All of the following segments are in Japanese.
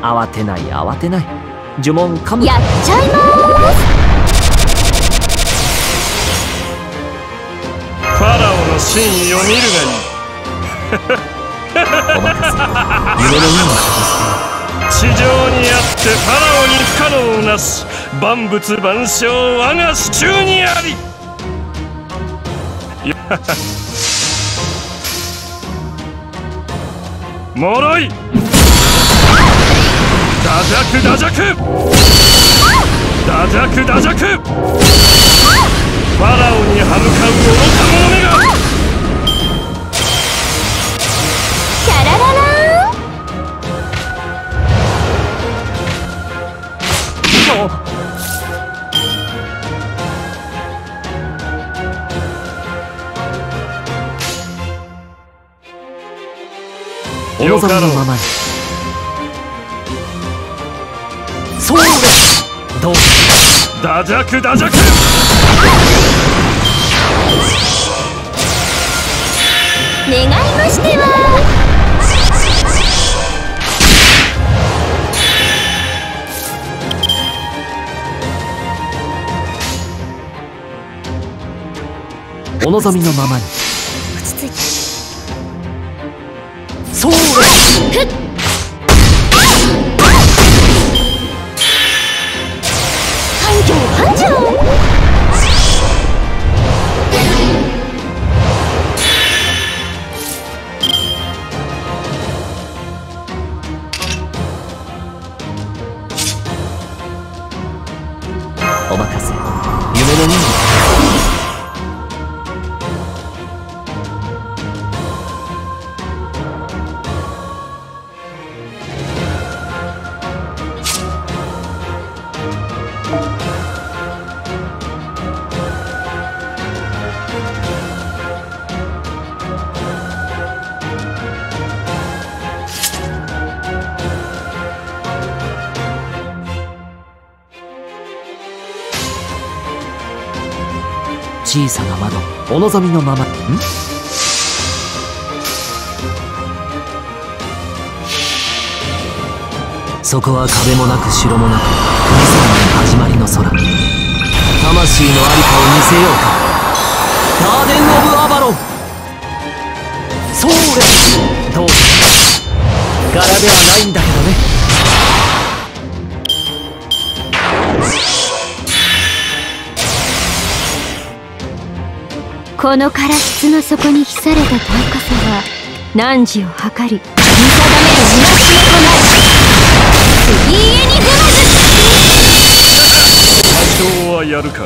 慌てない慌てない。呪文かも。 やっちゃいまーす。 ファラオの真意を見るがいい。 お任せ。夢のような地上にあってファラオに不可能なし、万物万象我が手中にあり。もろい。ダジャクダジャクダジャクダジャク。ファラオに歯向かう愚か者めが。 キャラララお望みのままに。そうです。どうダジャクダジャク。 願いましては。 お望みのままに。 落ち着いて。 そうです。 繁盛繁盛。 お任せ。夢のように。小さな窓、お望みのまま。そこは壁もなく城もなく、富士山の始まりの空。魂のありかを見せようか。ガーデン・オブ・アバロン。そうです。どう柄ではないんだけどね。 この唐室の底に秘された尊さは汝を測り見定める戒めとなる。次家に踏まず。 多少はやるか。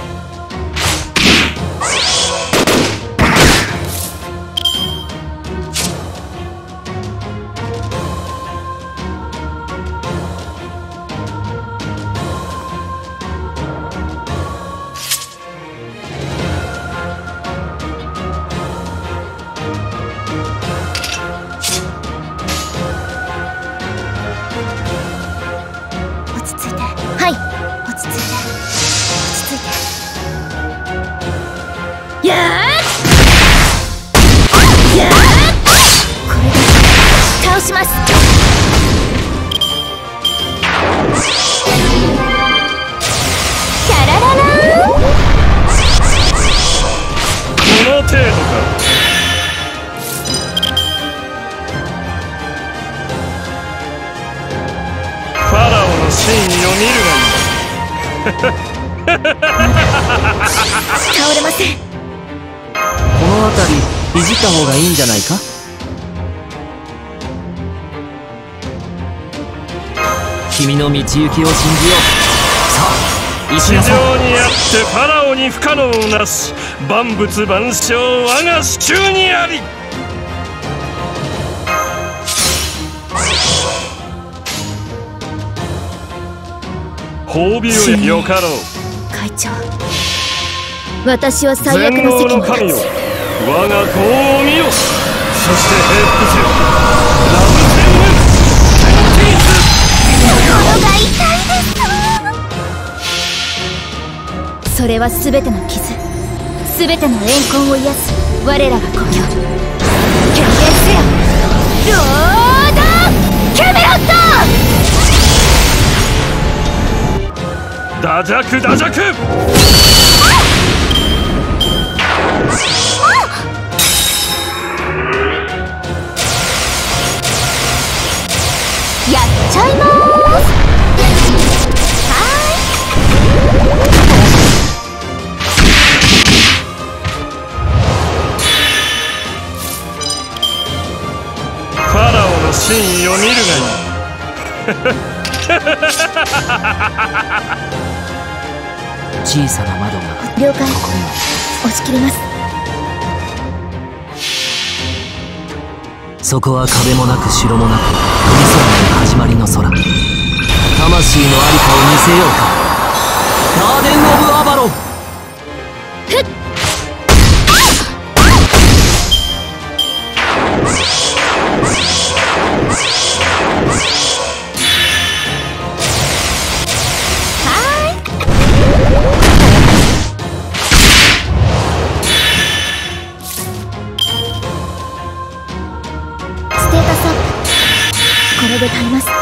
倒れません。 この辺りいじった方がいいんじゃないか。君の道行きを信じよう。さあ石地上にあってファラオに不可能なし、万物万象我が手中にあり。褒美をよかろう。 会長、私は最悪の責務を全能の神よ、我が業を見よ。そして平服せよ。ラブセンヌセンティス。 心が痛いです。それは全ての傷、全ての怨恨を癒す我らが故郷。決定せよ、ロード・キャメロット。 打弱打弱。 やっちゃいまーす。 ファラオの真意を見るがいい。 小さな窓が了解。 ここには。 押し切ります。 そこは壁もなく城もなく、クリスマスの始まりの空。魂のありかを見せようか。ガーデン・オブ・アバロン。 これで耐えます。まだ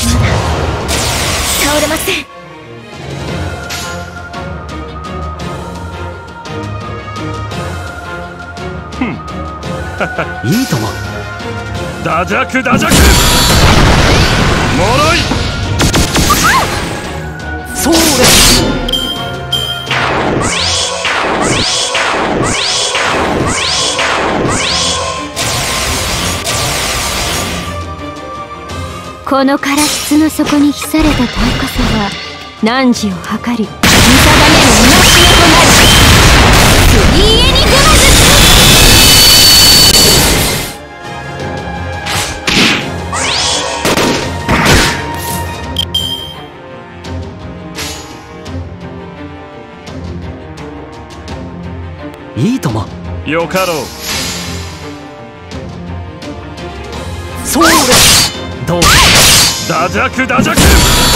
倒れません。 いいとも。 打弱打弱。もろい。 そうです。 この唐室の底に秘された尊さは汝を測り見定める戒めとなる。スリーエニグマいいとも。 よかろう。 そうです。どうぞ。 打弱打弱。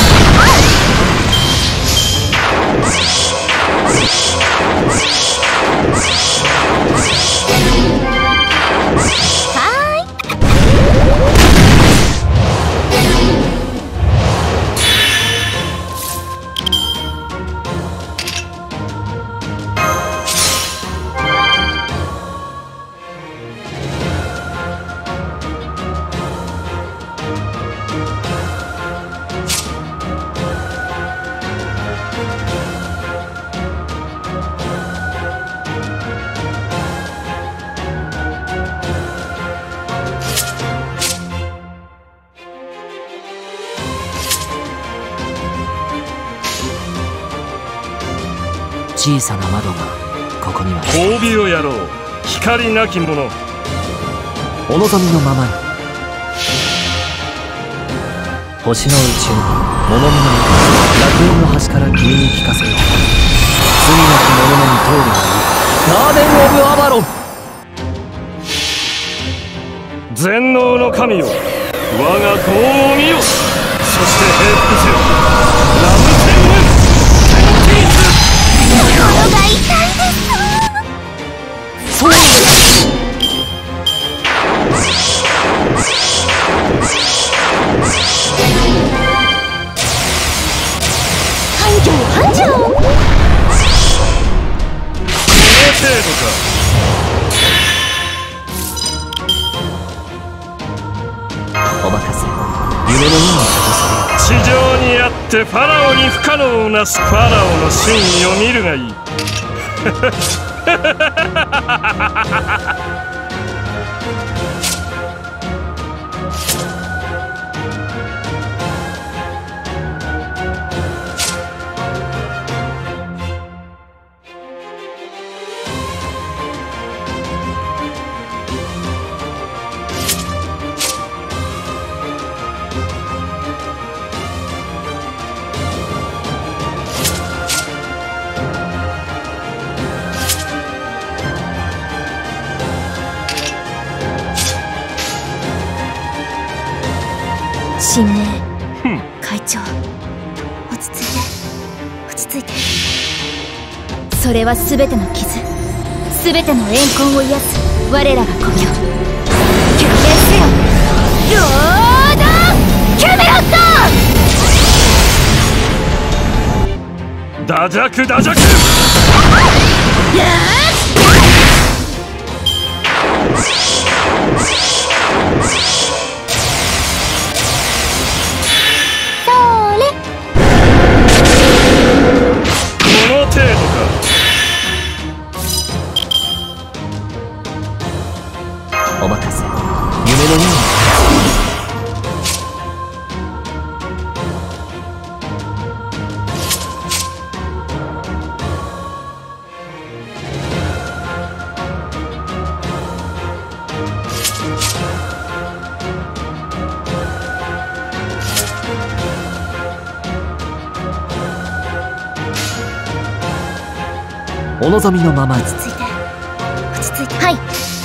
小さな窓がここには。 褒美をやろう。光なき者。 お望みのままに。星の宇宙物見の楽園の端から君に聞かせよう。罪なき者のに通るがいい。ガーデン・オブ・アバロン。 全能の神よ、我が功を見よ。そして平服せよ。ラムテンヌテンティース。 心が痛いです。 そうです。 繁盛繁盛。 この程度か。 お任せ。夢のように立たせる。 地上にあってファラオに不可能なすファラオの真意を見るがいい。 神明会長、落ち着いて落ち着いて。それは全ての傷、全ての怨恨を癒す我らが故郷。救命せよロード・キャメロット。 ダジャクダジャク。この程度か。 お任せ。夢のように。お望みのままに。 落ち着いて落ち着いて。はい。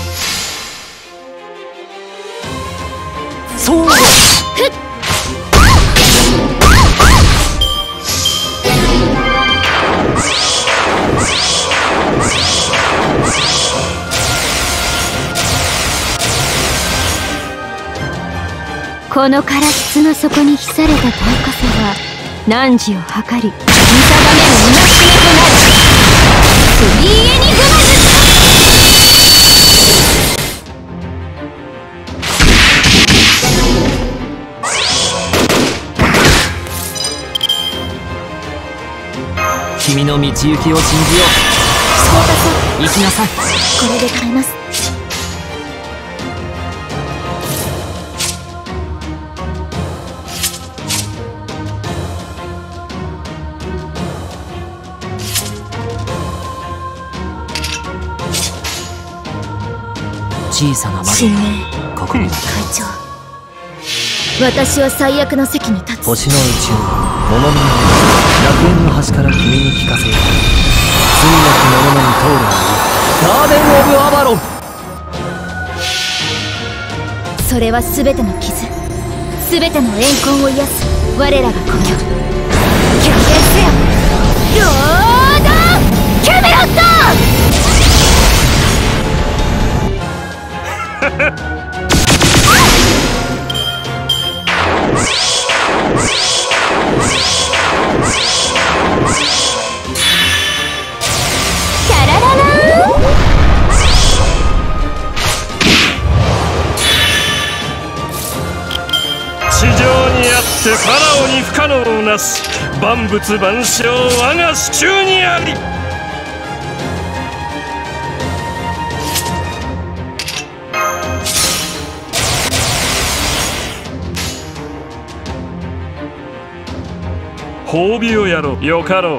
そうだ。 この唐室の底に秘された尊さは汝を測り見定める戒めとなる。スリーエニグマズ。君の道行きを信じよう。そうだそう。行きなさい。 これで耐えます。 小さな窓神明ここには会長、私は最悪の席に立つ。 星の宇宙物見の楽園の端から君に聞かせよう。罪なき者のに通るガーデン・オブ・アバロン。 それは全ての傷、全ての怨恨を癒す我らが故郷。極限せよロード・キャメロット。キャラララーン。 地上にあってファラオに不可能なし、万物万象我が手中にあり。褒美をやろうよかろう。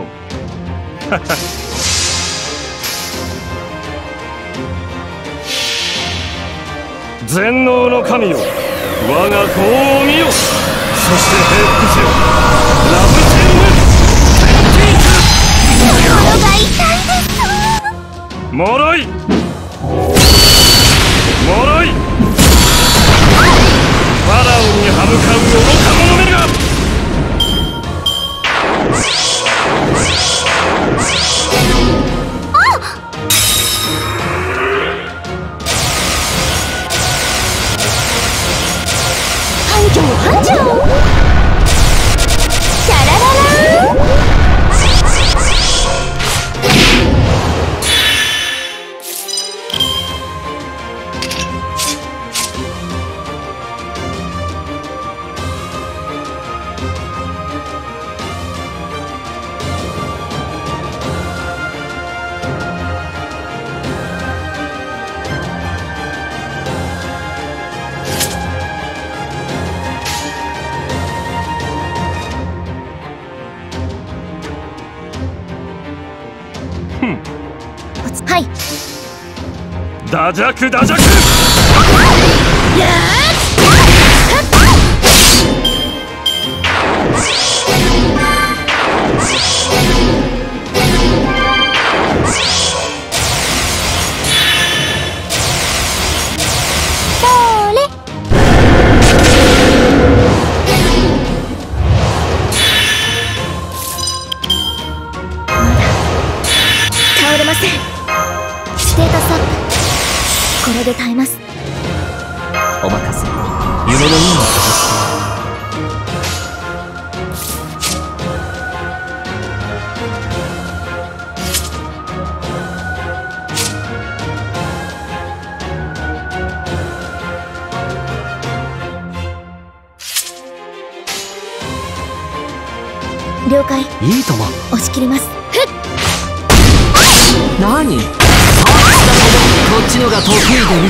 全能の神よ、我が子を見よ。そして平服せよラブテンム心が痛いです。 もろいもろい。ファラオに歯向かう愚か者めが。 繁盛繁盛。キャラララーン。はい。 ダジャクダジャク。 やそれ。倒れません。ステータスアップ。これで耐えます。 お任せ。夢のような形。 いいとも。 押し切ります。ふっ。 何？こっちのが得意でね。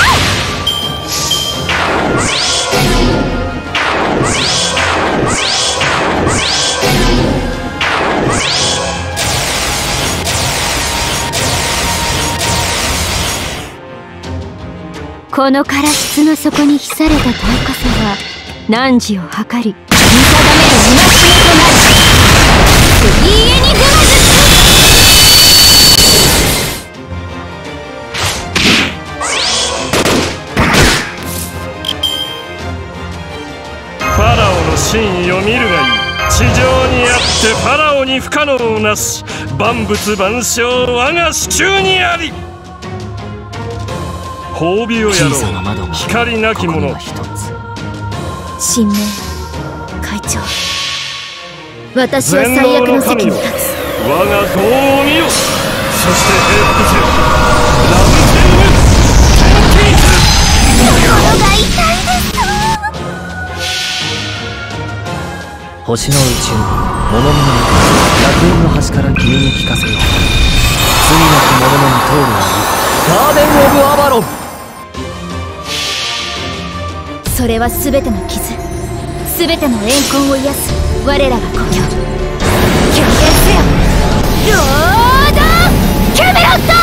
この唐室の底に秘された尊さは汝を測り見定める戒めとなる。クリーエニグマファラオの真意を見るがいい。地上にあってファラオに不可能なし。万物万象我が手中にあり。褒美をやろう。光なき者。 神明会長、私は最悪の席に立つ。 我が業を見よ。そして平服せよ。ラブテンムテンティーズ。 心が痛いです。 星の宇宙、物見の中、楽園の端から君に聞かせよう。罪なき者のに通るがいい。ガーデン・オブ・アバロン。 それは全ての傷、全ての怨恨を癒す我らが故郷。極限せよロード・キャメロット。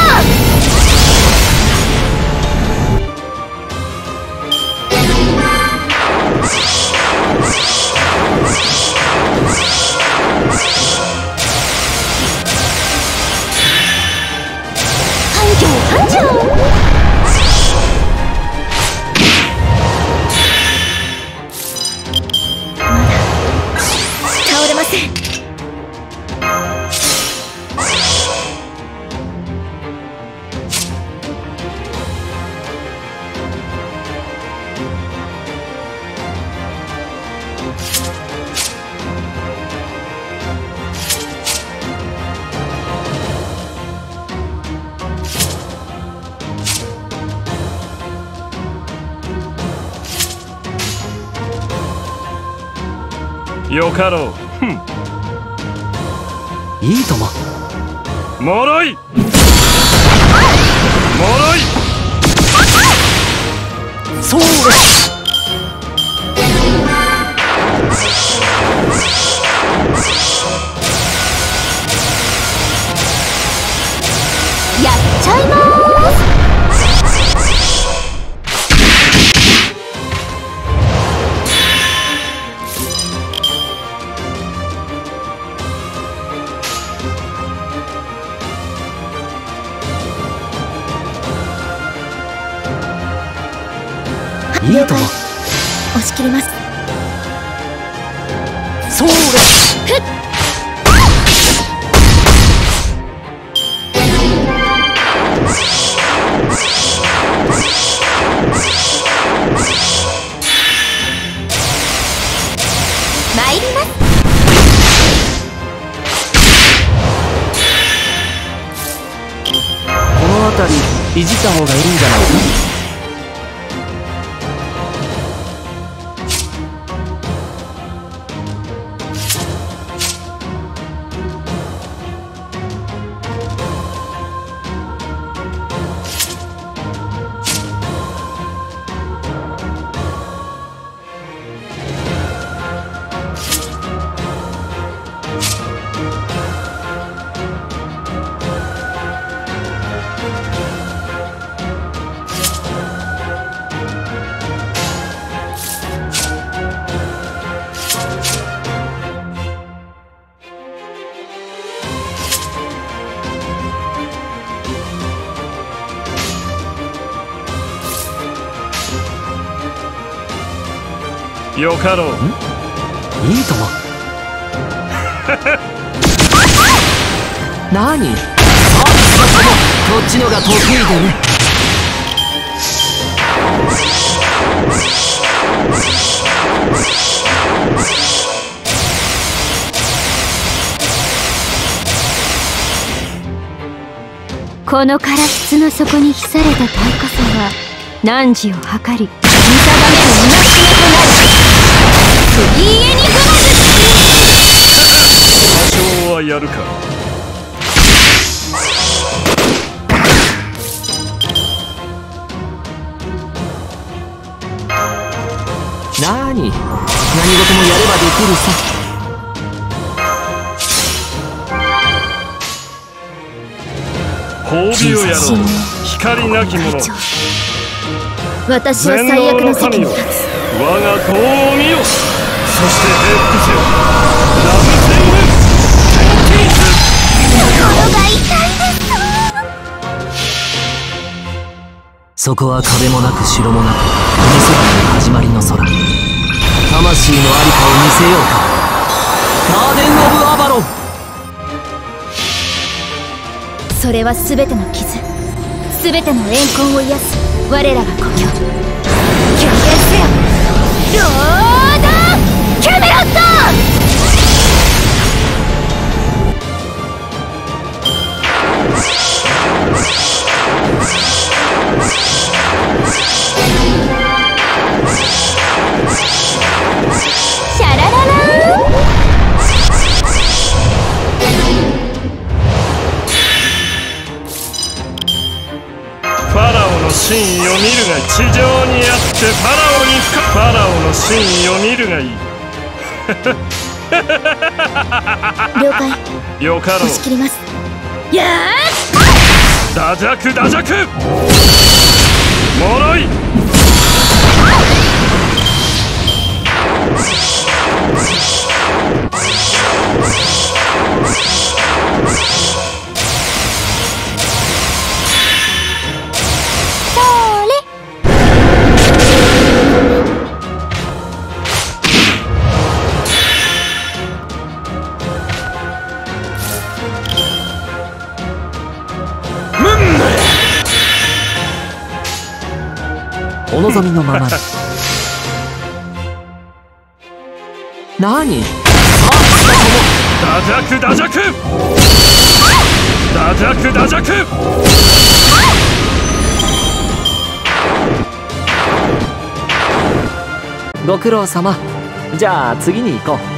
繁盛繁盛。 よかろう。 いいとも。 もろいもろい。 そうです。 やっちゃいまーす。 いいとも。 押し切ります。 そうです。 ふっ。参ります。 この辺りいじった方がいいんじゃないか。 よかろう。 いいとも。何？こっちのが得意でね。 この唐室の底に秘された尊さは汝を測り見定める戒めとなる。クリーエニグマズ。 はやるか。 なーに、何事もやればできるさ。 褒美をやろう。光なき者。 私は最悪の席に立つ。 我が功を見よ。そして平服せよ。ラムテングテンティス。 心が痛いです。 そこは壁もなく城もなく海空の始まりの空。魂の在りかを見せようか。ガーデン・オブ・アバロン。 それは全ての傷、全ての怨恨を癒す我らが故郷。決定せよ、ロード・キャメロット。シャラララーン。 ファラオの真意を見るがいい。地上にあってファラオの真意を見るがいい。 了解。 よかろう。 押し切ります。やーダジャクダジャクもろい。 お望みのままに。なに、 ダジャクダジャクダジャクダジャク。 ご苦労様。じゃあ次に行こう。